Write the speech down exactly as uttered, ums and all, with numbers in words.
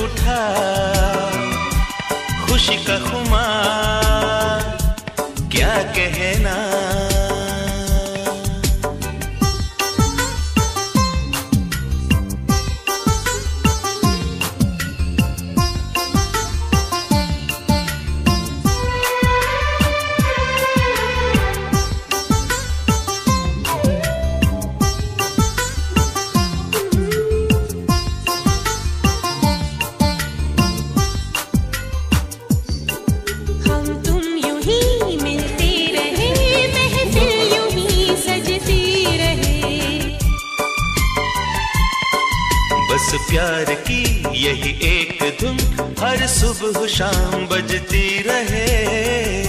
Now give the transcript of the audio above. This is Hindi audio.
उठा खुशी का खुमार, क्या कहना। बस प्यार की यही एक धुन हर सुबह शाम बजती रहे।